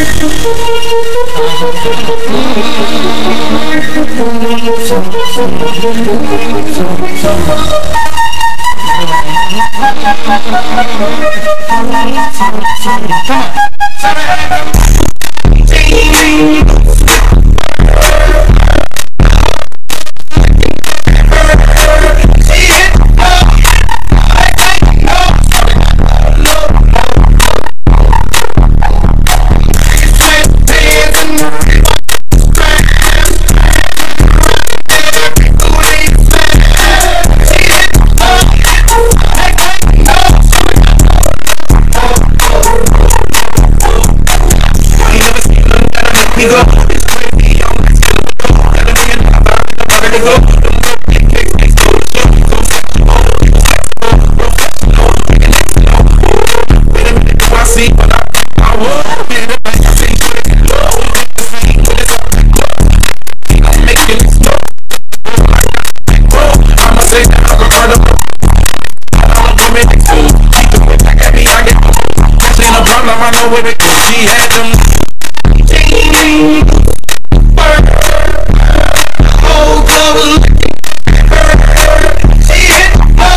She had them whole club. She hit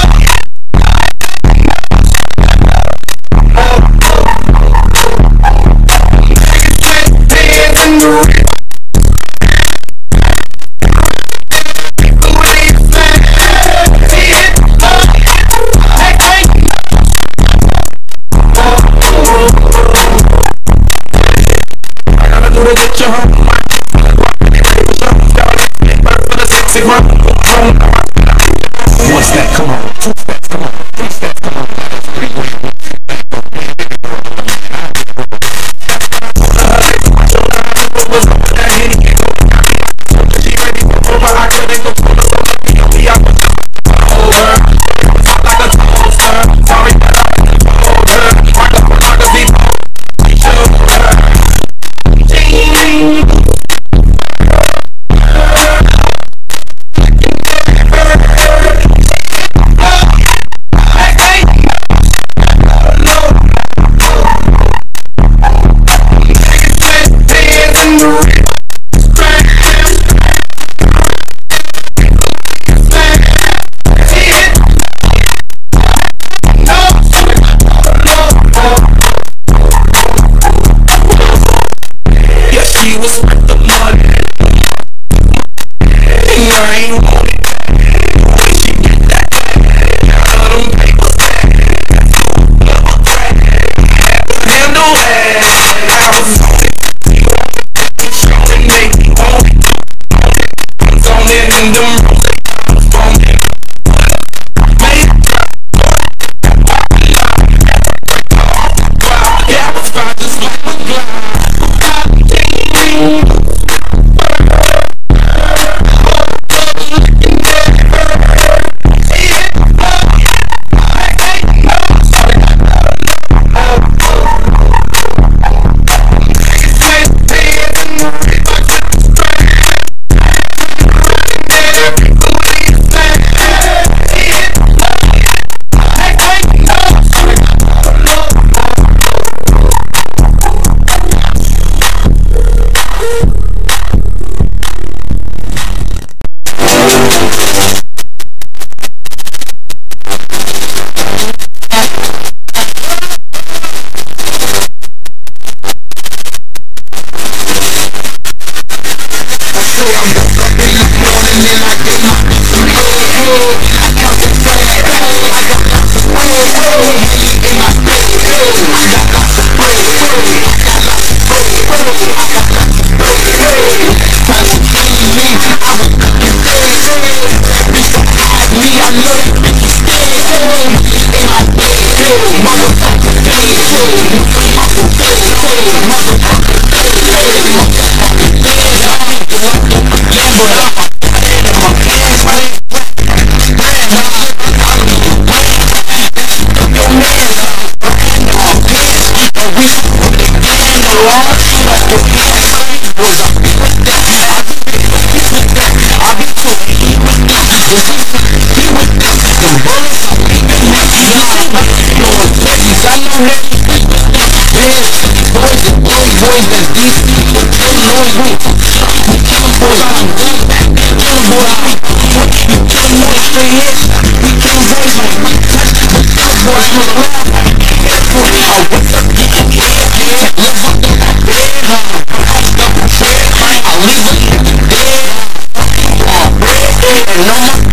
get your home. One step, come on. Two steps, come on. Three steps, come on. boys that's deep, kill boys weak. We killing boys on them deep, killing boys weak. We killing boys straight hits, we killing boys on them. Kill boys from the left, that's what we are with. Yeah, live up to my bed, I'll leave it dead. And no more.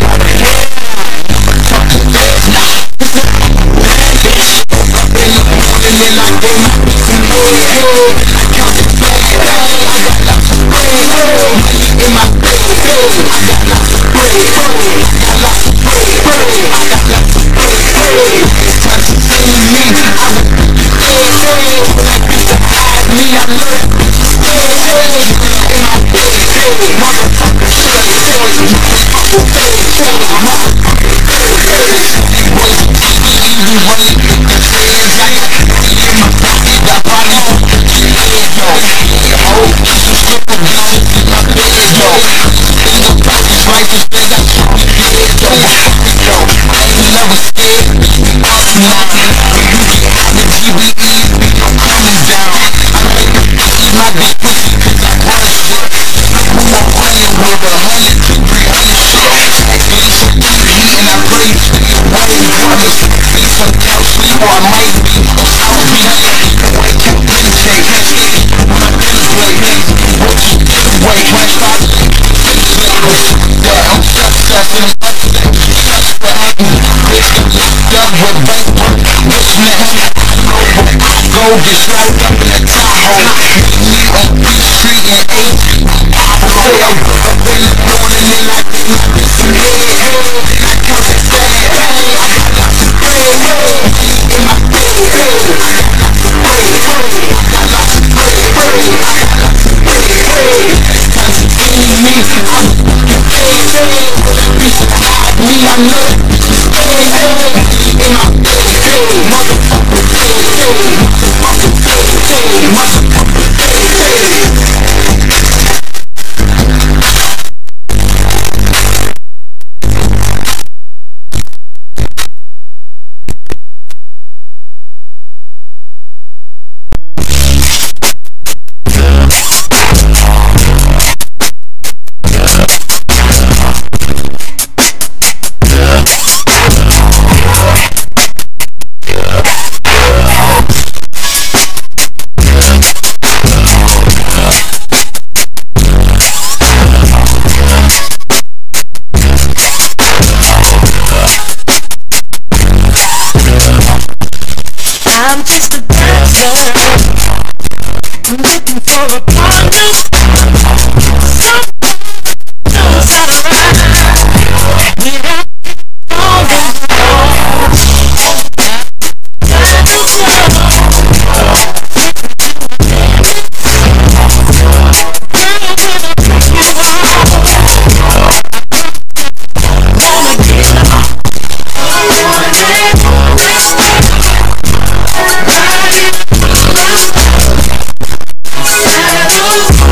Go get strapped up in the Tahoe. Me on Beach Street and 8. I say I'm really doing it in like this. I count the fat. I got lots of bread in my bed. I got lots of bread. Time to give me. Me, I'm not. In my I'm just a dancer. I'm looking for a partner. Someone knows how to ride without all the Saddles.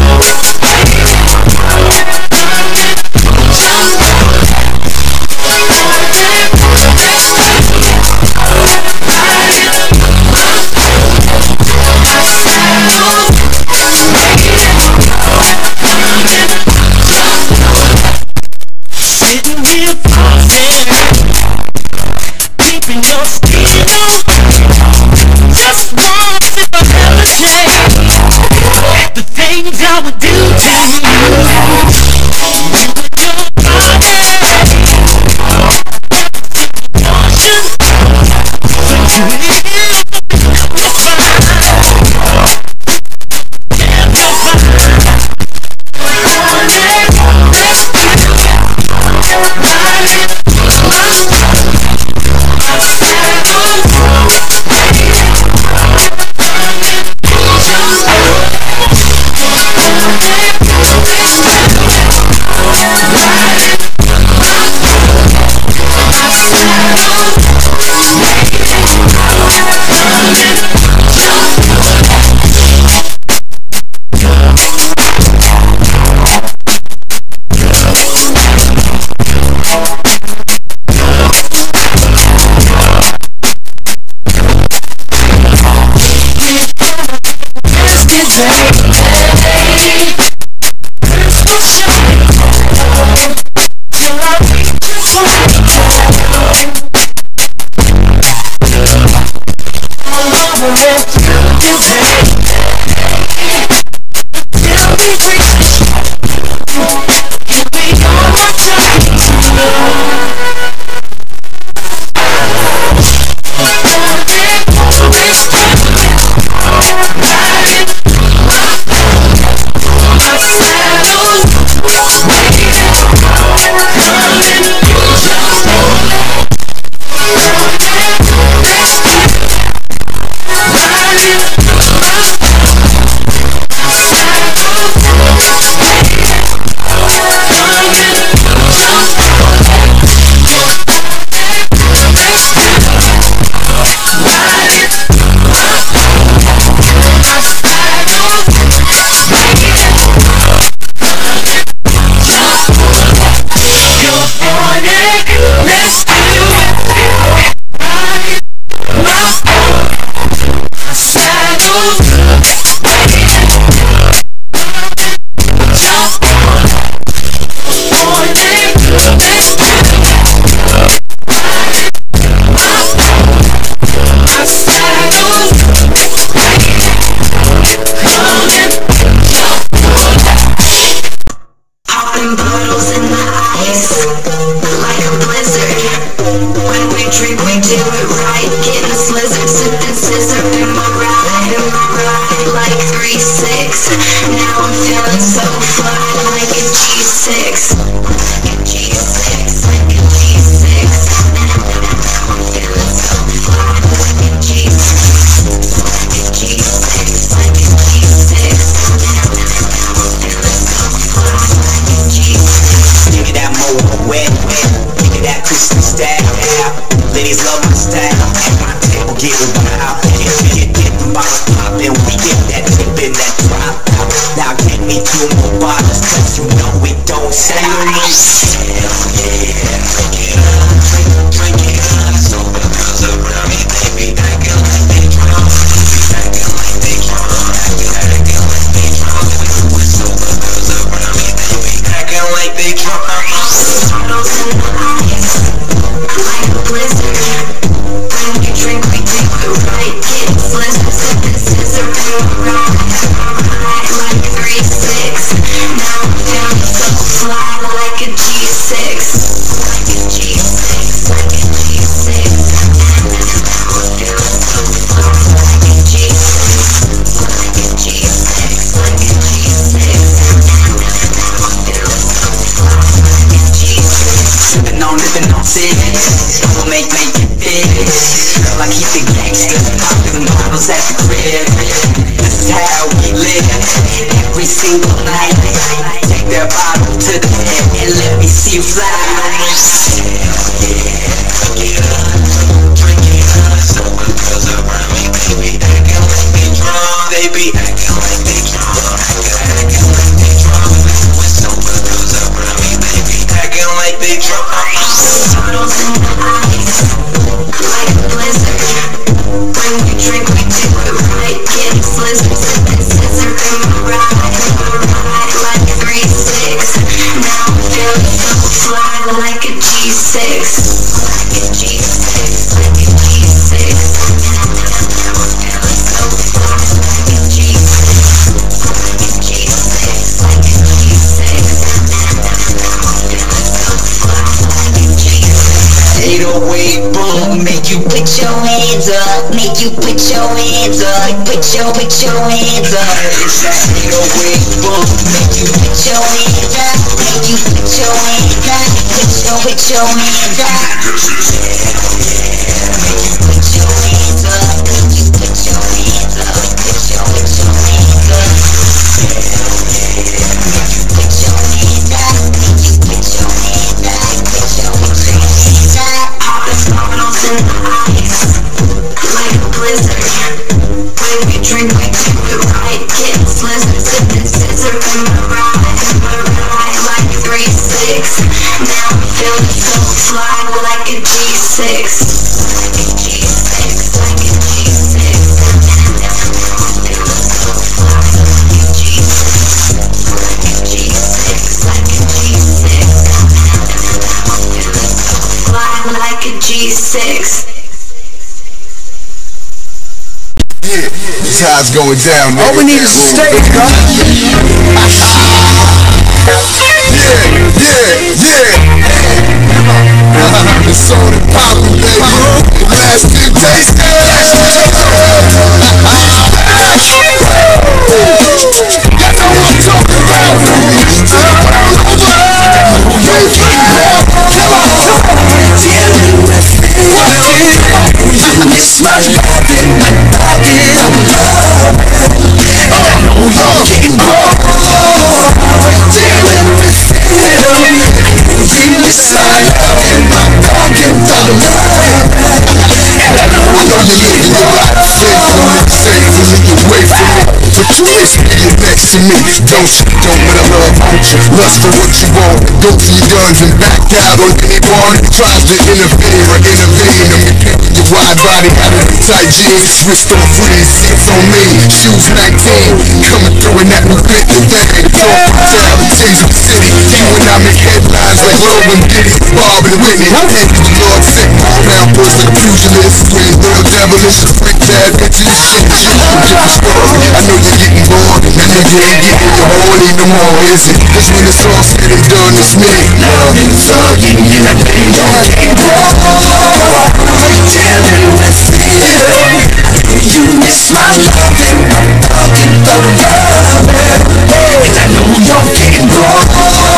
That's how it's going down, nigga. All we need is a stage, bro. It's on and poppin', baby. Last Temptation. Y'all know what I'm talking about. It's my love in my pocket. I'm loving. I know you're getting bored. Dealing with freedom. It's my love in my pocket. I'm loving. And I know you're living your life safe from me, away from me. But you wish me you're next to me. Don't let love haunt you. Lust for what you want. Go to your guns and back out on anyone who tries to interfere or intervene. Your wide body out of the tight jeans, switched on freeze, seats on me. Shoes 19, coming through in that new fit thing. It's all fatalities of the city. You and I make headlines like Lowe and Diddy, Bob and Whitney. Head to the Lord sick, pound purse like a pugilist. Scream real devilish, freak bad bitches. Shit, I know you're getting bored. That nigga ain't getting your horny no more, is it? Cause when it's all said and done, it's me. loving, thugging, and I know you're getting bored. Dealing with freedom. You miss my loving, my pocket, I'm loving. And I know you're getting bored.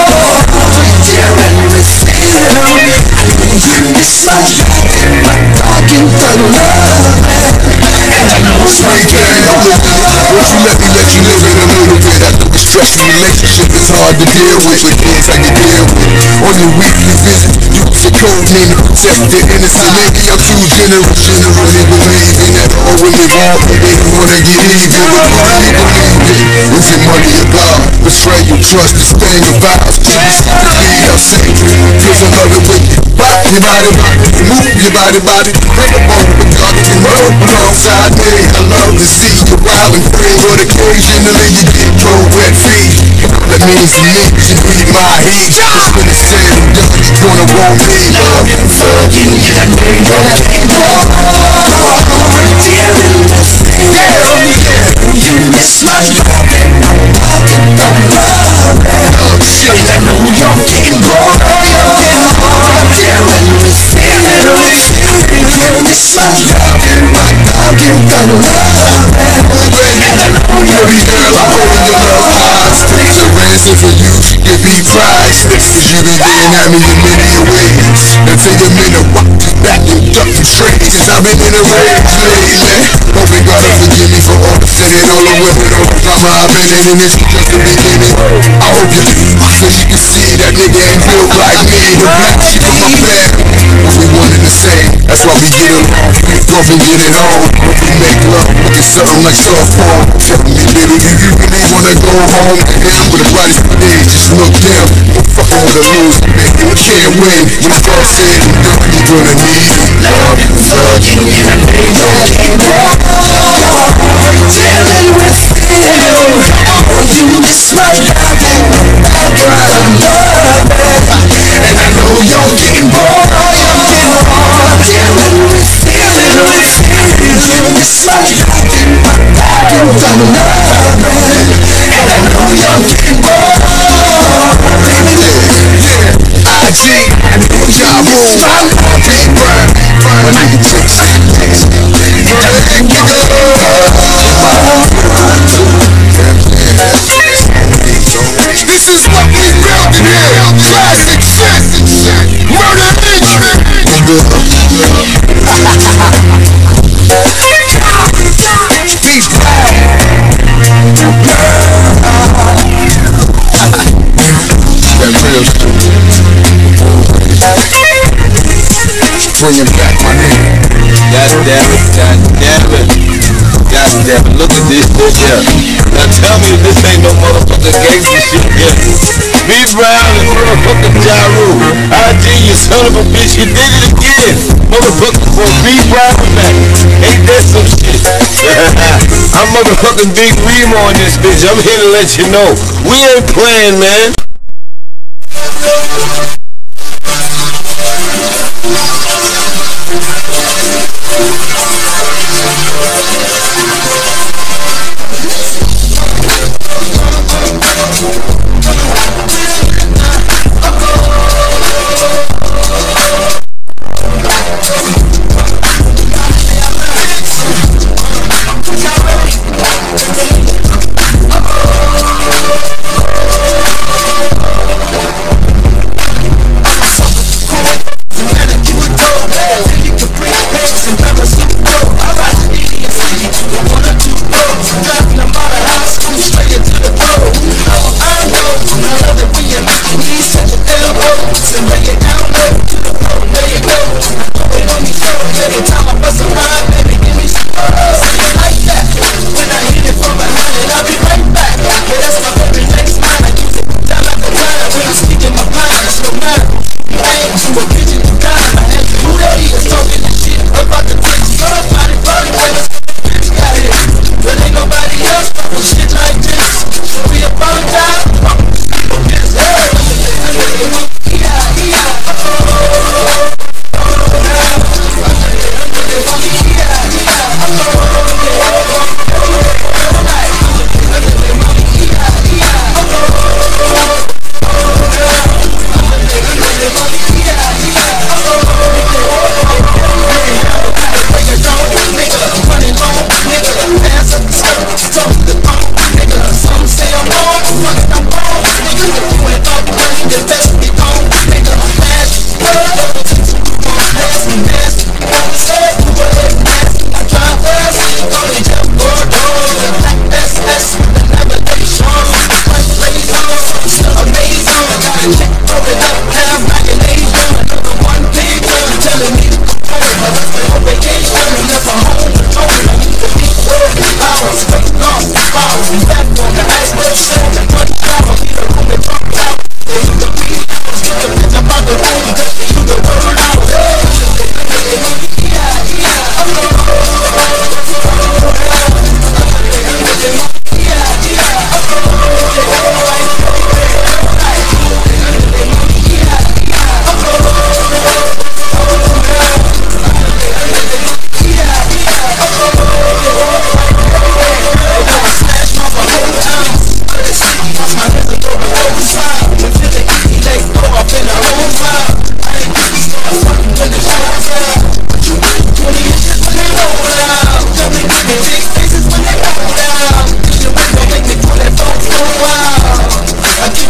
Dealing with freedom. You miss my loving, my pocket, I'm loving. And I know you're getting bored. Won't you let you live in a little bit? I know the stressful relationship is hard to deal with. But here's how you deal with it. On your weekly visit, use your code name to protect the innocent. Maybe I'm too generous, generally believing that all women want me. They don't wanna get even. But who do you believe in? Is it money or God? Betrayal, trust, this thing of vows. Should be secretly our secret. Cause I love it when you rock your body, move your body, bring a bone with God to run alongside me. I love to see you wild and free, but occasionally you get cold wet feet. That means to me, you need my heat. Cause when it's said and done, you're gonna want me. Loving, thugging, and I know you're getting bored. Dealing with freedom. You miss my loving, my pocket, I'm loving. And I know you're getting bored. Dealing with freedom. You miss my loving, my pocket, I'm loving. And I know you're Baby girl, I'm holding your love high. It's a ransom for you, you be priceless. Cause you been getting at me in many ways. Until you're in a rock back and duck some trades. Cause I've been in a rage lately. Hoping God will forgive me for all the sinning, all the women, all the drama I've been in. And this is just the beginning. I hope you so you can see that nigga ain't built like me. The black sheep of my family, but we one and the same. That's why we get along, we off and get it on. We make love, look at something like soft porn. Tell me, little, you really wanna go home to him with a brightest days? Just look down, don't fucking with a loser, man. You can't win. When it's all said and done, you're gonna need it. loving, thugging, and I know you're getting bored. Dealing with freedom. You miss my loving, my pocket, I'm loving. And I know you're getting bored. Dealing with freedom. You miss my loving, my pocket, I'm loving. And I know you're getting bored. IG, Ja Rule, Big Bird, when I get chicks. This is what we built in here. Classic shit. Murder Beef Brown. That real shit. Bringing back my name. God damn it, God damn it. God damn it, look at this shit here. Now tell me if this ain't no motherfucking gangster shit here. B Brown and motherfucking Ja Rule. IG, you son of a bitch, you did it again. Motherfucking for B Brown back. Ain't that some shit? I'm motherfucking Big Reem on this bitch. I'm here to let you know. We ain't playing, man.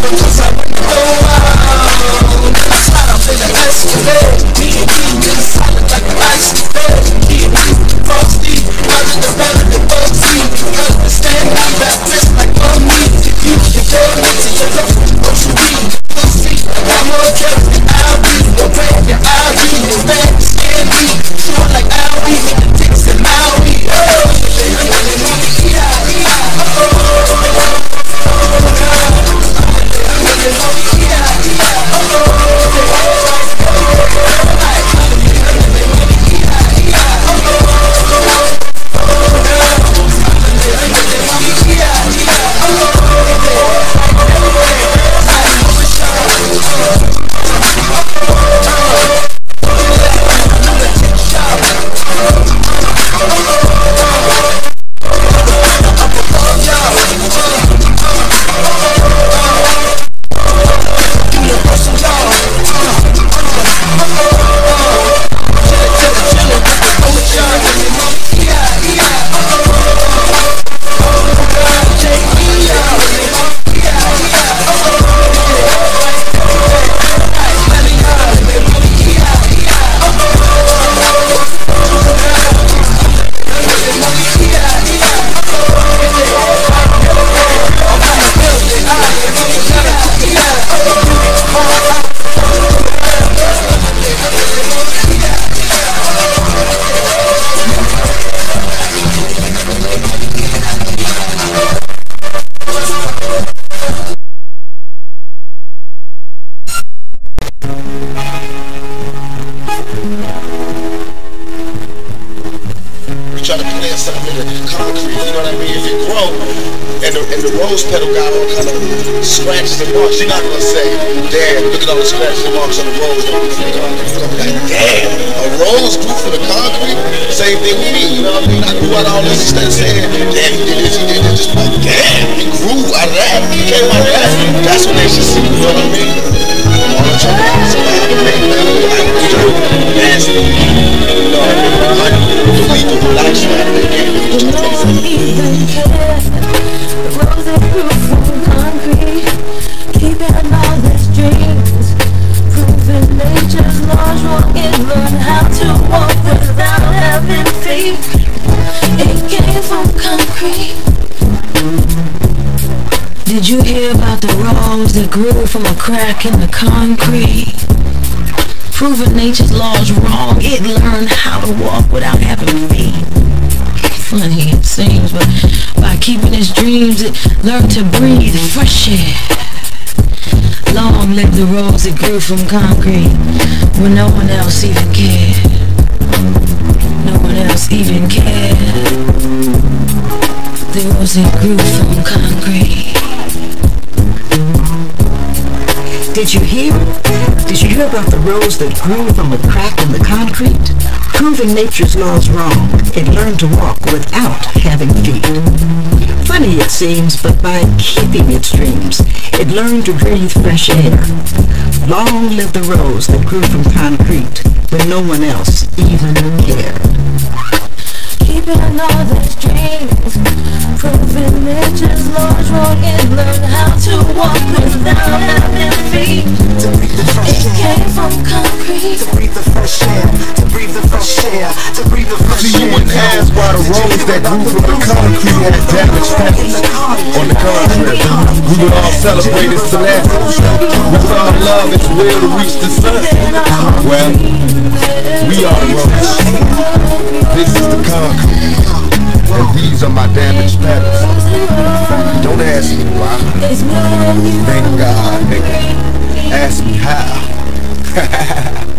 Cause I wanna go out. Slide off in the Escalade. Me and you get solid like an ice cream. Me and you frosty, running around in the bugsy. You understand me, that twist like on me. You can tell me to your love, what you mean. See, I got more carrots than I'll be. The way your I'll be, the bad scan me. Short like I'll be, with the dicks and Maui. Try to plant something in the concrete, you know what I mean? If it grow and the rose petal got all kind of scratches and marks, you're not gonna say, damn, look at all the scratches and marks on the rose. You're gonna be like, damn, a rose grew from the concrete? Same thing with me, you know what I mean? I grew out all this instead of saying, damn, he did this, he did this. Just like, damn, he grew out of that, he came out of that. That's what they should see, you know what I mean? All the trouble, somebody to make that like dirt, nasty, you know what I mean? Like, completely relaxed. No one even cared. The rose that grew from concrete, keeping all these dreams, proving nature's laws wrong. It learned how to walk without having feet. It came from concrete. Did you hear about the rose that grew from a crack in the concrete? Proving nature's laws wrong, it learned how to walk without having feet. Funny it seems, but by keeping its dreams, it learned to breathe fresh air. Long live the rose that grew from concrete, when no one else even cared. No one else even cared. The rose that grew from concrete. Did you hear? Did you hear about the rose that grew from a crack in the concrete? Proving nature's laws wrong, it learned to walk without having feet. Funny it seems, but by keeping its dreams, it learned to breathe fresh air. Long live the rose that grew from concrete, when no one else even cared. Keeping all these dreams, proving nature's laws wrong. It learned how to walk without having feet. It came from concrete. To breathe the fresh air, to breathe the fresh air, to breathe the fresh air. See, you wouldn't ask why the rose that grew from the concrete had damaged petals. On the contrary, we would all celebrate its tenacity. With our love, its will to reach the sun. Well, we are the rose. This is the concrete. And these are my damaged petals. Don't ask me why. Thank God, nigga. Ask me how.